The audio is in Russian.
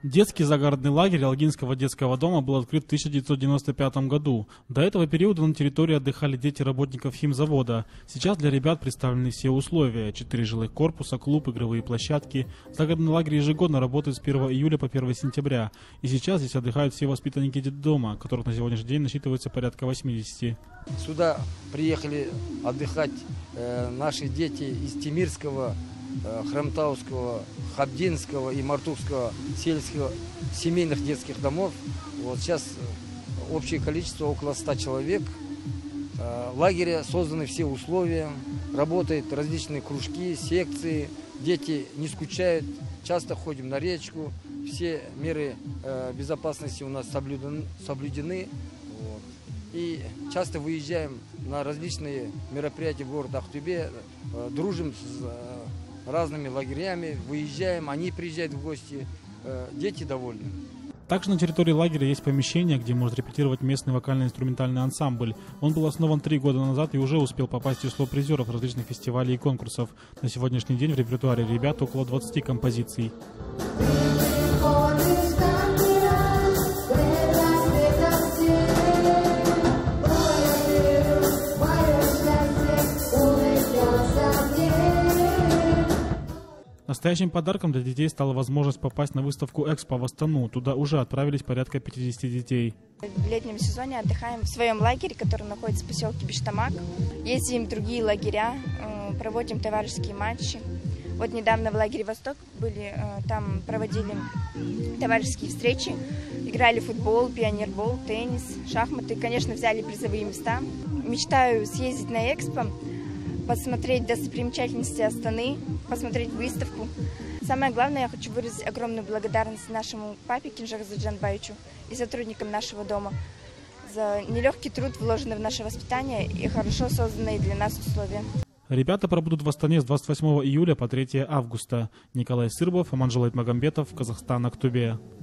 Детский загородный лагерь Алгинского детского дома был открыт в 1995 году. До этого периода на территории отдыхали дети работников химзавода. Сейчас для ребят представлены все условия: 4 жилых корпуса, клуб, игровые площадки. Загородный лагерь ежегодно работает с 1 июля по 1 сентября. И сейчас здесь отдыхают все воспитанники детдома, которых на сегодняшний день насчитывается порядка 80. Сюда приехали отдыхать наши дети из Темирского, Хромтауского, Хабдинского и Мартукского сельских семейных детских домов. Вот сейчас общее количество около 100 человек. В лагере созданы все условия, работают различные кружки, секции. Дети не скучают, часто ходим на речку, все меры безопасности у нас соблюдены. Вот. И часто выезжаем на различные мероприятия в город Ахтубе, дружим с разными лагерями, выезжаем, они приезжают в гости, дети довольны. Также на территории лагеря есть помещение, где может репетировать местный вокально-инструментальный ансамбль. Он был основан 3 года назад и уже успел попасть в число призеров различных фестивалей и конкурсов. На сегодняшний день в репертуаре ребят около 20 композиций. Настоящим подарком для детей стала возможность попасть на выставку «Экспо» в Астану. Туда уже отправились порядка 50 детей. В летнем сезоне отдыхаем в своем лагере, который находится в поселке Биштамак. Ездим в другие лагеря, проводим товарищеские матчи. Вот недавно в лагере «Восток» были, там проводили товарищеские встречи. Играли в футбол, пионербол, теннис, шахматы. Конечно, взяли призовые места. Мечтаю съездить на «Экспо», посмотреть достопримечательности Астаны, посмотреть выставку. Самое главное, я хочу выразить огромную благодарность нашему папе Кинжарзу Джанбаевичу и сотрудникам нашего дома за нелегкий труд, вложенный в наше воспитание и хорошо созданные для нас условия. Ребята пробудут в Астане с 28 июля по 3 августа. Николай Сырбов, Аманжелайт Магомбетов, Казахстан, Актубе.